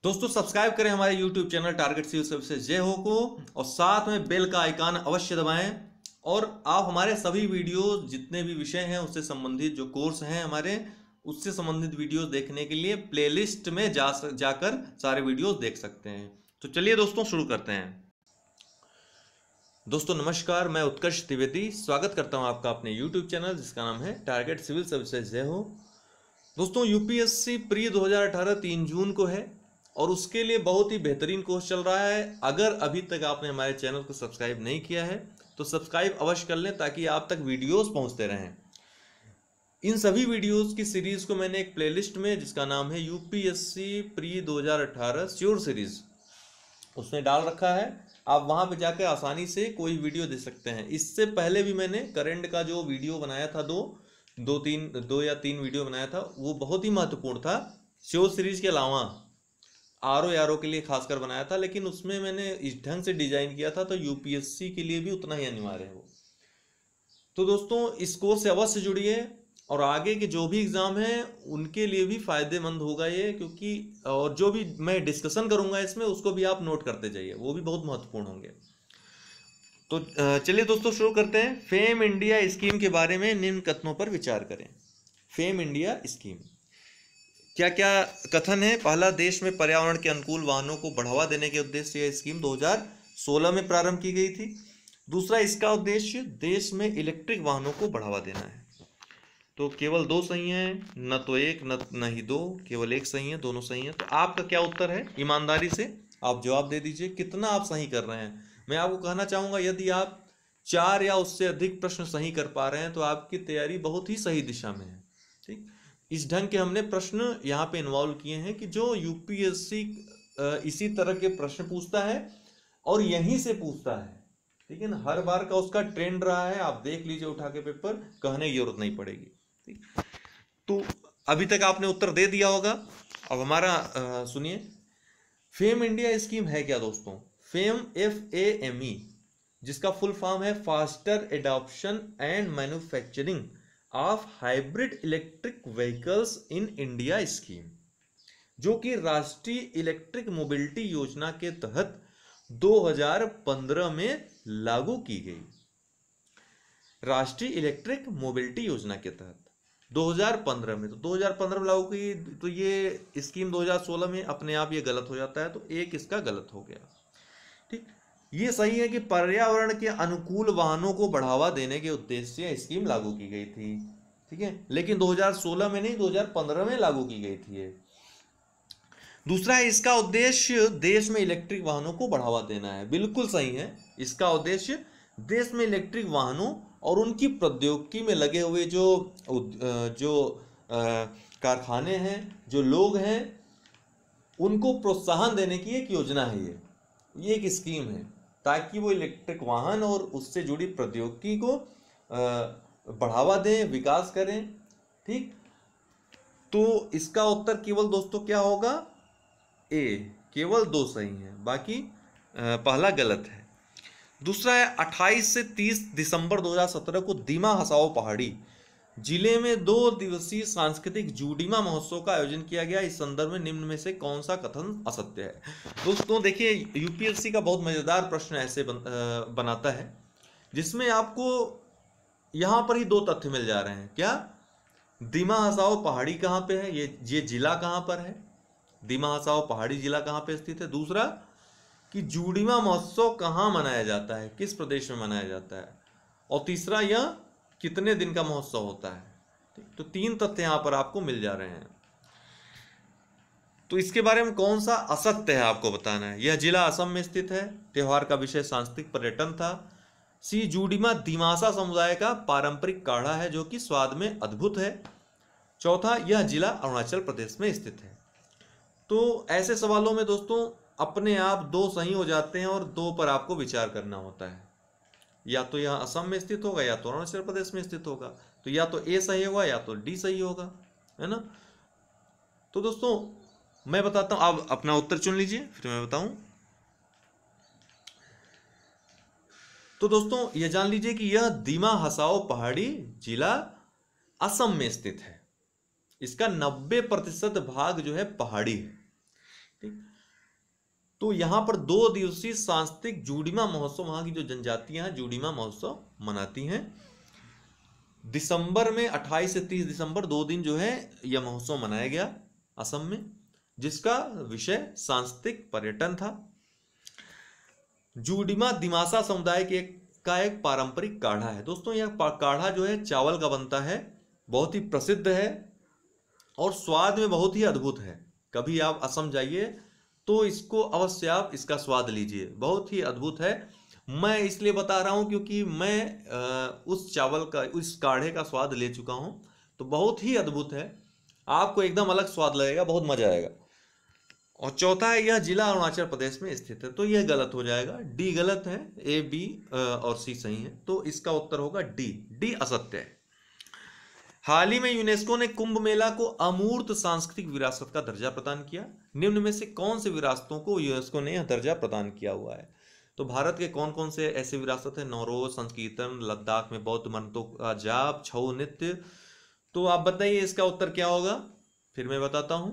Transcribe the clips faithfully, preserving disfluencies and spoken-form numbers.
दोस्तों सब्सक्राइब करें हमारे YouTube channel target civil services जय हो को और साथ में बेल का आइकन अवश्य दबाएं। और आप हमारे सभी वीडियोस जितने भी विषय हैं उससे संबंधित जो कोर्स हैं हमारे उससे संबंधित वीडियोस देखने के लिए प्लेलिस्ट में जा जाकर सारे वीडियोस देख सकते हैं। तो चलिए दोस्तों शुरू करते हैं। दोस्तों नमस्कार, मैं उत्कर्ष द्विवेदी स्वागत करता हूं आपका अपने यूट्यूब चैनल जिसका नाम है टारगेट सिविल सर्विसेज जय हो। दोस्तों यूपीएससी प्री दो हज़ार अठारह तीन जून को है और उसके लिए बहुत ही बेहतरीन कोर्स चल रहा है। अगर अभी तक आपने हमारे चैनल को सब्सक्राइब नहीं किया है तो सब्सक्राइब अवश्य कर लें ताकि आप तक वीडियोस पहुंचते रहें। इन सभी वीडियोस की सीरीज को मैंने एक प्लेलिस्ट में जिसका नाम है यूपीएससी प्री दो हज़ार अठारह श्योर सीरीज उसमें डाल रखा है। आप वहां पे जाकर आसानी से कोई वीडियो दे सकते हैं। इससे पहले भी मैंने करंट का जो वीडियो बनाया था दो दो तीन दो या तीन वीडियो बनाया था वो बहुत ही महत्वपूर्ण था। श्योर सीरीज के अलावा आर ओ आर ओ के लिए खासकर बनाया था, लेकिन उसमें मैंने इस ढंग से डिजाइन किया था तो यूपीएससी के लिए भी उतना ही अनिवार्य है वो। तो दोस्तों इस कोर्स से अवश्य जुड़िए और आगे के जो भी एग्जाम हैं उनके लिए भी फायदेमंद होगा ये, क्योंकि और जो भी मैं डिस्कशन करूंगा इसमें उसको भी आप नोट करते जाइए, वो भी बहुत महत्वपूर्ण होंगे। तो चलिए दोस्तों शुरू करते हैं। फेम इंडिया स्कीम के बारे में निम्न कथनों पर विचार करें। फेम इंडिया स्कीम क्या क्या कथन है। पहला, देश में पर्यावरण के अनुकूल वाहनों को बढ़ावा देने के उद्देश्य से यह स्कीम दो हज़ार सोलह में प्रारंभ की गई थी। दूसरा, इसका उद्देश्य देश में इलेक्ट्रिक वाहनों को बढ़ावा देना है। तो केवल दो सही हैं, न तो एक न न ही दो, केवल एक सही है, दोनों सही हैं। तो आपका क्या उत्तर है? ईमानदारी से आप जवाब दे दीजिए कितना आप सही कर रहे हैं। मैं आपको कहना चाहूँगा यदि आप चार या उससे अधिक प्रश्न सही कर पा रहे हैं तो आपकी तैयारी बहुत ही सही दिशा में है। ठीक, इस ढंग के हमने प्रश्न यहाँ पे इन्वॉल्व किए हैं कि जो यूपीएससी इसी तरह के प्रश्न पूछता है और यहीं से पूछता है। ठीक है ना, हर बार का उसका ट्रेंड रहा है। आप देख लीजिए उठा के पेपर, कहने की जरूरत नहीं पड़ेगी। ठीक, तो अभी तक आपने उत्तर दे दिया होगा। अब हमारा सुनिए, फेम इंडिया स्कीम है क्या दोस्तों? FAME F A M E जिसका फुल फॉर्म है faster adoption and manufacturing of hybrid electric vehicles in India scheme, जो कि राष्ट्रीय इलेक्ट्रिक मोबिलिटी योजना के तहत दो हज़ार पंद्रह में लागू की गई। राष्ट्रीय इलेक्ट्रिक मोबिलिटी योजना के तहत दो हज़ार पंद्रह में, तो दो हज़ार पंद्रह में लागू की, तो ये स्कीम दो हज़ार सोलह में अपने आप ये गलत हो जाता है, तो एक इसका गलत हो गया। ठीक, ये सही है कि पर्यावरण के अनुकूल वाहनों को बढ़ावा देने के उद्देश्य से स्कीम लागू की गई थी। ठीक है, लेकिन दो हज़ार सोलह में नहीं, दो हज़ार पंद्रह में लागू की गई थी ये। दूसरा है, इसका उद्देश्य देश में इलेक्ट्रिक वाहनों को बढ़ावा देना है। बिल्कुल सही है, इसका उद्देश्य देश में इलेक्ट्रिक वाहनों और उनकी प्रौद्योगिकी में लगे हुए जो जो कारखाने हैं, जो लोग हैं, उनको प्रोत्साहन देने की एक योजना है। ये ये एक स्कीम है ताकि वो इलेक्ट्रिक वाहन और उससे जुड़ी प्रौद्योगिकी को बढ़ावा दें, विकास करें। ठीक, तो इसका उत्तर केवल दोस्तों क्या होगा? ए, केवल दो सही हैं, बाकी पहला गलत है। दूसरा है, अट्ठाईस से तीस दिसंबर दो हज़ार सत्रह को दीमा हसाओ पहाड़ी जिले में दो दिवसीय सांस्कृतिक जूडीमा महोत्सव का आयोजन किया गया। इस संदर्भ में निम्न में से कौन सा कथन असत्य है? दोस्तों देखिए, यूपीएससी का बहुत मजेदार प्रश्न ऐसे बन, आ, बनाता है जिसमें आपको यहां पर ही दो तथ्य मिल जा रहे हैं। क्या? दीमा हसाओ पहाड़ी कहां पे है, ये ये जिला कहां पर है, दीमा हसाओ पहाड़ी जिला कहां पे स्थित है। दूसरा कि जूडीमा महोत्सव कहां मनाया जाता है, किस प्रदेश में मनाया जाता है। और तीसरा, यह कितने दिन का महोत्सव होता है। तो तीन तथ्य यहां पर आपको मिल जा रहे हैं। तो इसके बारे में कौन सा असत्य है आपको बताना है। यह जिला असम में स्थित है। त्योहार का विषय सांस्कृतिक पर्यटन था। सी, जूडीमा दिमासा समुदाय का पारंपरिक काढ़ा है जो कि स्वाद में अद्भुत है। चौथा, यह जिला अरुणाचल प्रदेश में स्थित है। तो ऐसे सवालों में दोस्तों अपने आप दो सही हो जाते हैं और दो पर आपको विचार करना होता है। या तो यह असम में स्थित होगा या तो अरुणाचल प्रदेश में स्थित होगा। तो या तो ए सही होगा या तो डी सही होगा, है ना। तो दोस्तों मैं बताता हूं, आप अपना उत्तर चुन लीजिए फिर मैं बताऊं। तो दोस्तों ये जान लीजिए कि यह दीमा हसाओ पहाड़ी जिला असम में स्थित है। इसका नब्बे प्रतिशत भाग जो है पहाड़ी है। ठीक, तो यहाँ पर दो दिवसीय सांस्कृतिक जूडिमा महोत्सव, वहाँ की जो जनजातियां जूडिमा महोत्सव मनाती हैं। दिसंबर में अट्ठाईस से तीस दिसंबर दो दिन जो है यह महोत्सव मनाया गया असम में, जिसका विषय सांस्कृतिक पर्यटन था। जूडिमा दिमासा समुदाय के एक का एक पारंपरिक काढ़ा है। दोस्तों यह काढ़ा जो है चावल का बनता है, बहुत ही प्रसिद्ध है और स्वाद में बहुत ही अद्भुत है। कभी आप असम जाइए तो इसको अवश्य आप इसका स्वाद लीजिए, बहुत ही अद्भुत है। मैं इसलिए बता रहा हूं क्योंकि मैं उस चावल का, उस काढ़े का स्वाद ले चुका हूं, तो बहुत ही अद्भुत है, आपको एकदम अलग स्वाद लगेगा, बहुत मजा आएगा। और चौथा है यह जिला अरुणाचल प्रदेश में स्थित है, तो यह गलत हो जाएगा, डी गलत है, ए बी और सी सही है, तो इसका उत्तर होगा डी। डी असत्य है। हाल ही में यूनेस्को ने कुंभ मेला को अमूर्त सांस्कृतिक विरासत का दर्जा प्रदान किया। निम्न में से कौन से विरासतों को यूनेस्को ने यह दर्जा प्रदान किया हुआ है? तो भारत के कौन कौन से ऐसे विरासत है? नौरोज, संकीर्तन, लद्दाख में बौद्ध मंत्रों का जाप, छऊ नृत्य। तो आप बताइए इसका उत्तर क्या होगा, फिर मैं बताता हूं।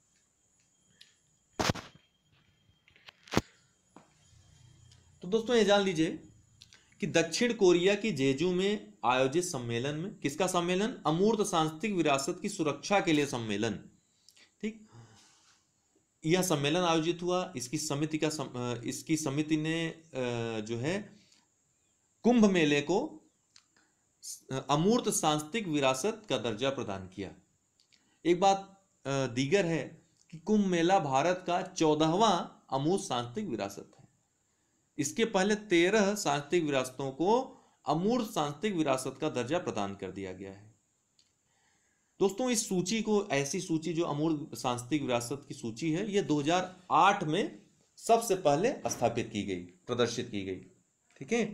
तो दोस्तों ये जान लीजिए कि दक्षिण कोरिया की जेजू में आयोजित सम्मेलन में, किसका सम्मेलन? अमूर्त सांस्कृतिक विरासत की सुरक्षा के लिए सम्मेलन, ठीक। यह सम्मेलन आयोजित हुआ। इसकी समिति का सम, इसकी समिति ने जो है कुंभ मेले को अमूर्त सांस्कृतिक विरासत का दर्जा प्रदान किया। एक बात दीगर है कि कुंभ मेला भारत का चौदहवां अमूर्त सांस्कृतिक विरासत है। इसके पहले तेरह सांस्कृतिक विरासतों को अमूर्त सांस्कृतिक विरासत का दर्जा प्रदान कर दिया गया है। दोस्तों इस सूची को, ऐसी सूची जो अमूर्त सांस्कृतिक विरासत की सूची है, यह दो हज़ार आठ में सबसे पहले स्थापित की गई, प्रदर्शित की गई, ठीक है,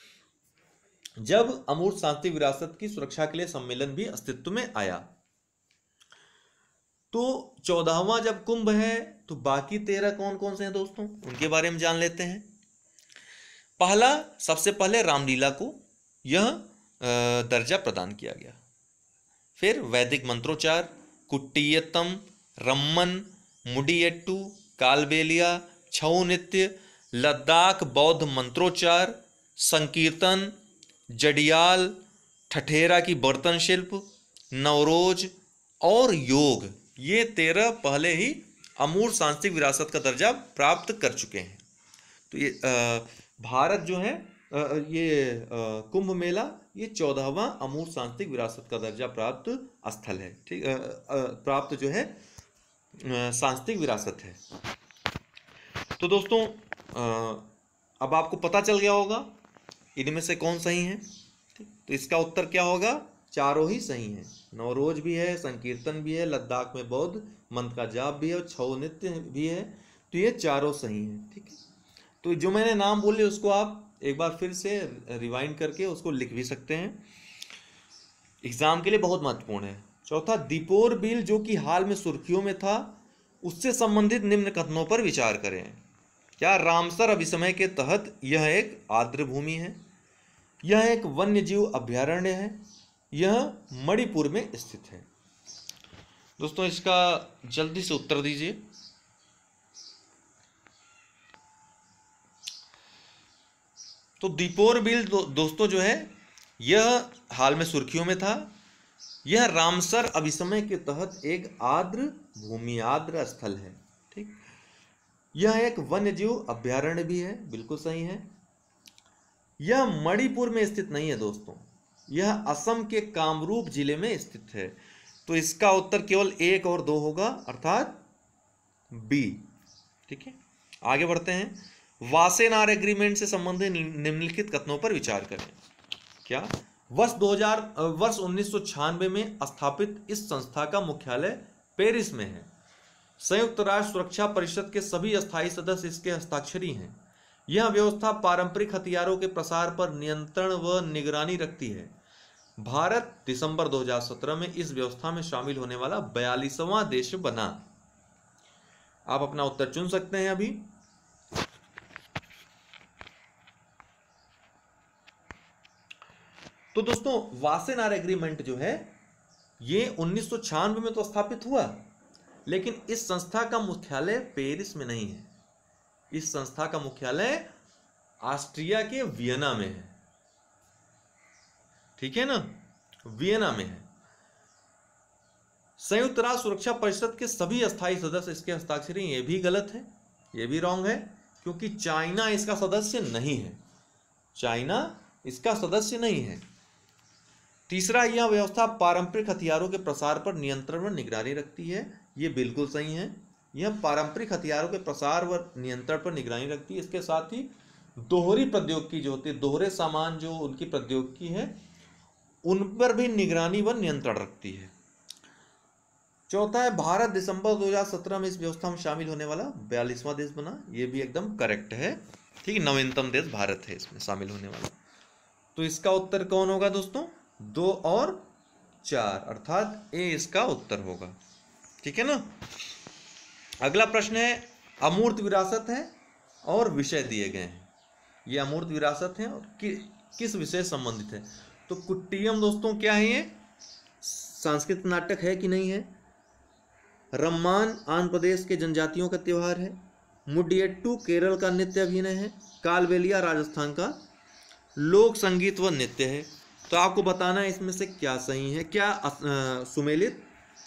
जब अमूर्त सांस्कृतिक विरासत की सुरक्षा के लिए सम्मेलन भी अस्तित्व में आया। तो चौदहवां जब कुंभ है तो बाकी तेरह कौन कौन से हैं दोस्तों, उनके बारे में जान लेते हैं। पहला, सबसे पहले रामलीला को यह दर्जा प्रदान किया गया। फिर वैदिक मंत्रोच्चार, कुट्टियत्तम, रम्मन, मुडियट्टू, कालबेलिया, छऊ नृत्य, लद्दाख बौद्ध मंत्रोच्चार, संकीर्तन, जडियाल, ठठेरा की बर्तन शिल्प, नवरोज और योग, ये तेरह पहले ही अमूर्त सांस्कृतिक विरासत का दर्जा प्राप्त कर चुके हैं। तो ये आ, भारत जो है ये कुंभ मेला ये चौदहवां अमूर्त सांस्कृतिक विरासत का दर्जा प्राप्त स्थल है, ठीक, प्राप्त जो है सांस्कृतिक विरासत है। तो दोस्तों अब आपको पता चल गया होगा इनमें से कौन सही है, ठीक। तो इसका उत्तर क्या होगा, चारों ही सही हैं। नवरोज भी है, संकीर्तन भी है, लद्दाख में बौद्ध मंत्र का जाप भी है और छऊ नृत्य भी है, तो ये चारों सही हैं, ठीक है। तो जो मैंने नाम बोले उसको आप एक बार फिर से रिवाइंड करके उसको लिख भी सकते हैं, एग्जाम के लिए बहुत महत्वपूर्ण है। चौथा, दीपोर बिल जो कि हाल में सुर्खियों में था, उससे संबंधित निम्न कथनों पर विचार करें। क्या रामसर अभिसमय के तहत यह एक आर्द्र भूमि है, यह एक वन्य जीव अभ्यारण्य है, यह मणिपुर में स्थित है? दोस्तों इसका जल्दी से उत्तर दीजिए। तो दीपोर बिल दो, दोस्तों जो है यह हाल में सुर्खियों में था, यह रामसर अभिसमय के तहत एक आर्द्र भूमि, आर्द्र स्थल है, ठीक। यह एक वन्य जीव अभ्यारण्य भी है, बिल्कुल सही है। यह मणिपुर में स्थित नहीं है दोस्तों, यह असम के कामरूप जिले में स्थित है। तो इसका उत्तर केवल एक और दो होगा, अर्थात बी, ठीक है। आगे बढ़ते हैं। वासेनार एग्रीमेंट से संबंधित निम्नलिखित कथनों पर विचार करें। क्या? वर्ष दो हज़ार वर्ष उन्नीस सौ छियानवे में स्थापित इस संस्था का मुख्यालय पेरिस में है। संयुक्त राष्ट्र सुरक्षा परिषद के सभी स्थायी सदस्य इसके हस्ताक्षरी हैं। यह व्यवस्था पारंपरिक हथियारों के प्रसार पर नियंत्रण व निगरानी रखती है। भारत दिसंबर दो हज़ार सत्रह में इस व्यवस्था में शामिल होने वाला बयालीसवां देश बना। आप अपना उत्तर चुन सकते हैं अभी। तो दोस्तों वासेनार एग्रीमेंट जो है ये उन्नीस सौ छियानवे में तो स्थापित हुआ, लेकिन इस संस्था का मुख्यालय पेरिस में नहीं है। इस संस्था का मुख्यालय ऑस्ट्रिया के वियना में है, ठीक है ना, वियना में है। संयुक्त राष्ट्र सुरक्षा परिषद के सभी अस्थायी सदस्य इसके हस्ताक्षरी, ये भी गलत है, ये भी रॉन्ग है, क्योंकि चाइना इसका सदस्य नहीं है, चाइना इसका सदस्य नहीं है। तीसरा, यह व्यवस्था पारंपरिक हथियारों के प्रसार पर नियंत्रण व निगरानी रखती है, ये बिल्कुल सही है, यह पारंपरिक हथियारों के प्रसार व नियंत्रण पर निगरानी रखती है। इसके साथ ही दोहरी प्रौद्योगिकी जो होती है, दोहरे सामान जो उनकी प्रौद्योगिकी है, उन पर भी निगरानी व नियंत्रण रखती है। चौथा है, भारत दिसंबर दो हज़ार सत्रह में इस व्यवस्था में शामिल होने वाला बयालीसवां देश बना, ये भी एकदम करेक्ट है, ठीक, नवीनतम देश भारत है इसमें शामिल होने वाला। तो इसका उत्तर कौन होगा दोस्तों, दो और चार, अर्थात ए इसका उत्तर होगा, ठीक है ना। अगला प्रश्न है, अमूर्त विरासत है और विषय दिए गए हैं, ये अमूर्त विरासत है और कि, किस विषय संबंधित है। तो कुट्टियम दोस्तों क्या है, ये सांस्कृतिक नाटक है कि नहीं है। रम्मान आंध्र प्रदेश के जनजातियों का त्यौहार है। मुडियट्टू केरल का नृत्य अभिनय है। कालबेलिया राजस्थान का लोक संगीत व नृत्य है। तो आपको बताना है इसमें से क्या सही है, क्या आ, सुमेलित।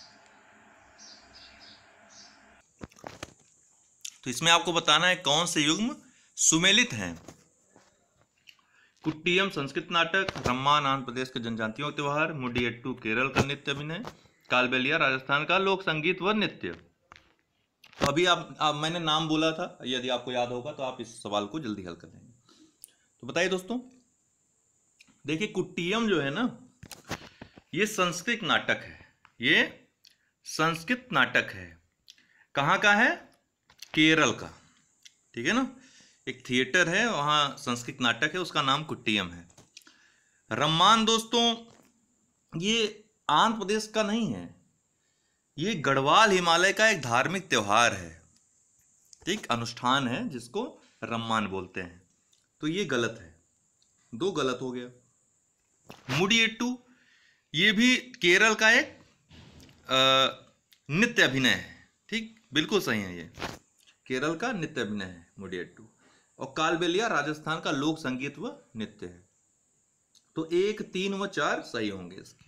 तो इसमें आपको बताना है कौन से युग्म सुमेलित हैं। कुट्टियम संस्कृत नाटक, रम्मान आंध्र प्रदेश के जनजातियों का त्यौहार, मुडियट्टू केरल का नृत्य अभिनय, कालबेलिया राजस्थान का लोक संगीत व नृत्य। तो अभी आप, आप मैंने नाम बोला था, यदि आपको याद होगा तो आप इस सवाल को जल्दी हल कर लेंगे। तो बताइए दोस्तों, देखिए कुट्टियम जो है ना, ये संस्कृत नाटक है, ये संस्कृत नाटक है। कहाँ का है, केरल का, ठीक है ना। एक थिएटर है वहाँ संस्कृत नाटक है, उसका नाम कुट्टियम है। रम्मान दोस्तों ये आंध्र प्रदेश का नहीं है, ये गढ़वाल हिमालय का एक धार्मिक त्योहार है, ठीक, अनुष्ठान है जिसको रम्मान बोलते हैं। तो ये गलत है, दो गलत हो गया। मुडियट्टू ये भी केरल का एक नृत्य अभिनय है, ठीक, बिल्कुल सही है, ये केरल का नृत्य अभिनय है मुडियट्टू। और कालबेलिया राजस्थान का लोक संगीत व नृत्य है। तो एक, तीन व चार सही होंगे इसके।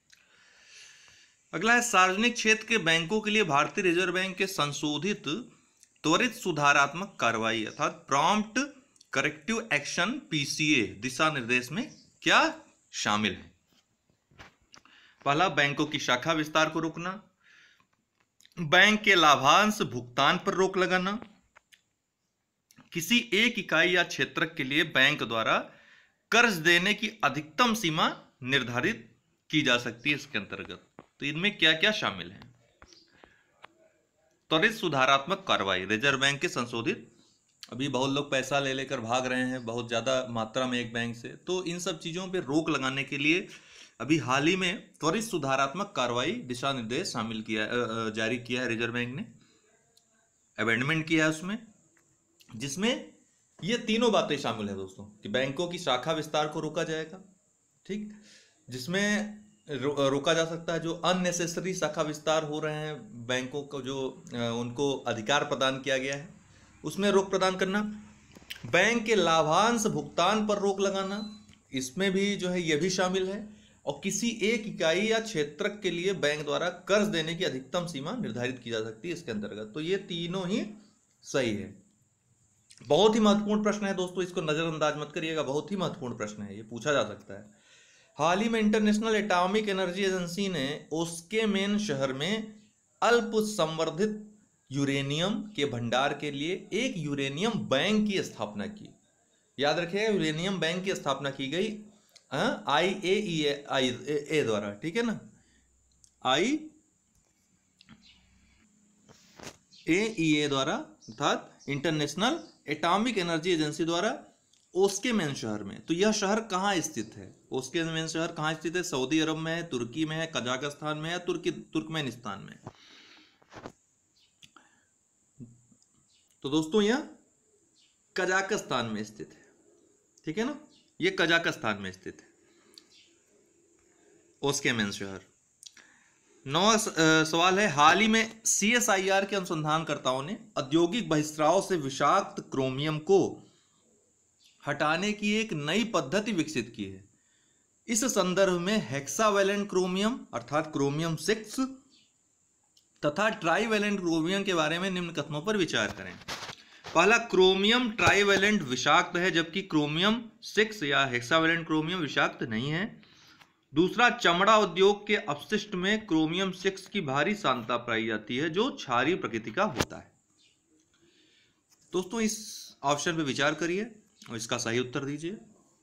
अगला है, सार्वजनिक क्षेत्र के बैंकों के लिए भारतीय रिजर्व बैंक के संशोधित त्वरित सुधारात्मक कार्रवाई अर्थात प्रॉम्प्ट करेक्टिव एक्शन पीसीए दिशा निर्देश में क्या शामिल है। पहला, बैंकों की शाखा विस्तार को रोकना, बैंक के लाभांश भुगतान पर रोक लगाना, किसी एक इकाई या क्षेत्र के लिए बैंक द्वारा कर्ज देने की अधिकतम सीमा निर्धारित की जा सकती है इसके अंतर्गत। तो इनमें क्या क्या शामिल है। त्वरित सुधारात्मक कार्रवाई, रिजर्व बैंक के संशोधित, अभी बहुत लोग पैसा ले लेकर भाग रहे हैं बहुत ज्यादा मात्रा में एक बैंक से, तो इन सब चीजों पे रोक लगाने के लिए अभी हाल ही में त्वरित सुधारात्मक कार्रवाई दिशा निर्देश शामिल किया, जारी किया है रिजर्व बैंक ने, अमेंडमेंट किया है उसमें, जिसमें ये तीनों बातें शामिल है दोस्तों, कि बैंकों की शाखा विस्तार को रोका जाएगा, ठीक, जिसमें रो, रोका जा सकता है जो अननेसेसरी शाखा विस्तार हो रहे हैं बैंकों को, जो उनको अधिकार प्रदान किया गया है उसमें रोक प्रदान करना। बैंक के लाभांश भुगतान पर रोक लगाना, इसमें भी जो है ये भी शामिल है। और किसी एक इकाई या क्षेत्र के लिए बैंक द्वारा कर्ज देने की अधिकतम सीमा निर्धारित की जा सकती है इसके अंतर्गत। तो ये तीनों ही सही है। बहुत ही महत्वपूर्ण प्रश्न है दोस्तों, इसको नजरअंदाज मत करिएगा, बहुत ही महत्वपूर्ण प्रश्न है, ये पूछा जा सकता है। हाल ही में इंटरनेशनल एटॉमिक एनर्जी एजेंसी ने ओस्केमेन शहर में अल्प संवर्धित यूरेनियम के भंडार के लिए एक यूरेनियम बैंक की स्थापना की। याद रखिएगा, यूरेनियम बैंक की स्थापना की गई आई ए ई आई ए द्वारा, ठीक है ना, आई ए ई ए द्वारा, अर्थात इंटरनेशनल एटॉमिक एनर्जी एजेंसी द्वारा ओस्केमेन शहर में। तो यह शहर कहाँ स्थित है, ओस्केमेन शहर कहाँ स्थित है, सऊदी अरब में है, तुर्की में है, कजाकिस्तान में है, तुर्की तुर्कमेनिस्तान में। तो दोस्तों यह कजाकिस्तान में स्थित है, ठीक है ना, ये कजाकिस्तान में स्थित है ओस्केमेन शहर। नौ सवाल है, हाल ही में सी एस आई आर के अनुसंधानकर्ताओं ने औद्योगिक बहिस्राव से विषाक्त क्रोमियम को हटाने की एक नई पद्धति विकसित की है। इस संदर्भ में हेक्सावेलेंट क्रोमियम अर्थात क्रोमियम सिक्स तथा ट्राईवेलेंट क्रोमियम के बारे में निम्न कथनों पर विचार करें। पहला, क्रोमियम ट्राईवेलेंट विषाक्त है जबकि क्रोमियम सिक्स या हेक्सावेलेंट क्रोमियम विषाक्त नहीं है। दूसरा, चमड़ा उद्योग के अपशिष्ट में क्रोमियम सिक्स की भारी सांद्रता पाई जाती है जो क्षारीय प्रकृति का होता है। दोस्तों इस ऑप्शन पे विचार करिए और इसका सही उत्तर दीजिए।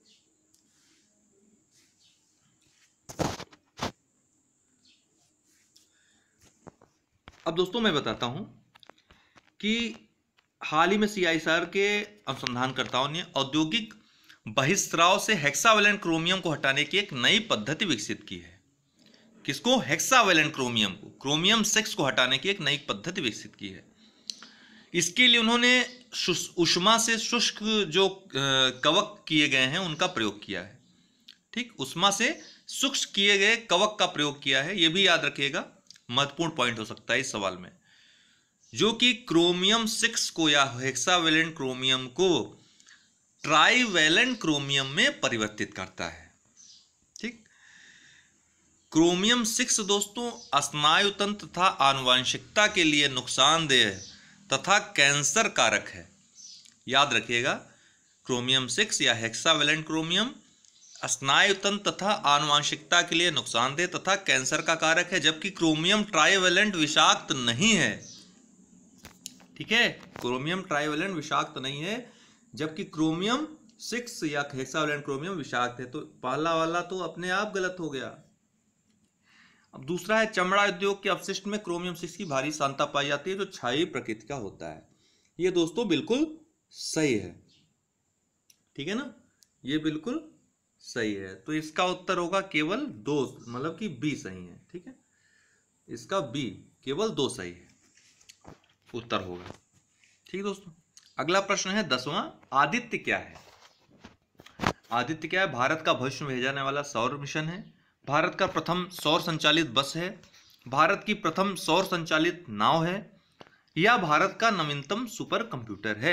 अब दोस्तों मैं बताता हूं कि हाल ही में सी एस आई आर के अनुसंधानकर्ताओं ने औद्योगिक बहिस्राव से हेक्सावेलेंट क्रोमियम को हटाने की एक नई पद्धति विकसित की है। किसको? हेक्सावेलेंट क्रोमियम को, क्रोमियम सिक्स को हटाने की एक नई पद्धति विकसित की है। इसके लिए उन्होंने ऊष्मा से शुष्क जो कवक किए गए हैं उनका प्रयोग किया है। ठीक, ऊष्मा से शुष्क किए गए कवक का प्रयोग किया है। यह भी याद रखिएगा, महत्वपूर्ण पॉइंट हो सकता है इस सवाल में, जो कि क्रोमियम सिक्स को या हेक्सावेलेंट क्रोमियम को ट्राईवेलेंट क्रोमियम में परिवर्तित करता है। ठीक, क्रोमियम सिक्स दोस्तों स्नायु तंत्र तथा आनुवंशिकता के लिए नुकसानदेह तथा कैंसर कारक है। याद रखिएगा, क्रोमियम सिक्स या हेक्सावेलेंट क्रोमियम स्नायु तंत्र तथा आनुवंशिकता के लिए नुकसानदेह तथा कैंसर का कारक है, जबकि क्रोमियम ट्राईवेलेंट विषाक्त नहीं है। ठीक है, क्रोमियम ट्राईवेलेंट विषाक्त नहीं है जबकि क्रोमियम सिक्स या हेक्सावेलेंट क्रोमियम विषाक्त है। तो पहला वाला तो अपने आप गलत हो गया। अब दूसरा है, चमड़ा उद्योग के अपशिष्ट में क्रोमियम सिक्स की भारी सांद्रता पाई जाती है जो क्षारीय प्रकृति का होता है। ये दोस्तों बिल्कुल सही है। ठीक है ना, ये बिल्कुल सही है। तो इसका उत्तर होगा केवल दो, मतलब कि बी सही है। ठीक है, इसका बी केवल दो सही है उत्तर होगा। ठीक दोस्तों, अगला प्रश्न है दसवां, आदित्य क्या है? आदित्य क्या है? भारत का भविष्य में भेजा जाने वाला सौर मिशन है, भारत का प्रथम सौर संचालित बस है, भारत की प्रथम सौर संचालित नाव है, या भारत का नवीनतम सुपर कंप्यूटर है।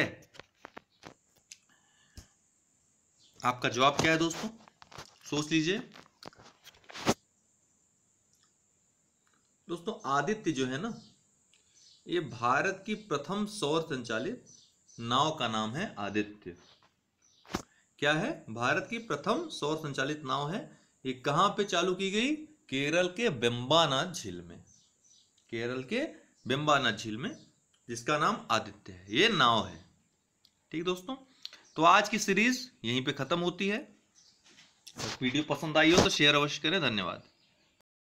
आपका जवाब क्या है दोस्तों? सोच लीजिए। दोस्तों आदित्य जो है ना, ये भारत की प्रथम सौर संचालित नाव का नाम है आदित्य। क्या है? भारत की प्रथम सौर संचालित नाव है। ये कहां पे चालू की गई? केरल के वेम्बनाड झील में, केरल के वेम्बनाड झील में, जिसका नाम आदित्य है। ये नाव है। ठीक दोस्तों, तो आज की सीरीज यहीं पे खत्म होती है। वीडियो पसंद आई हो तो शेयर अवश्य करें। धन्यवाद।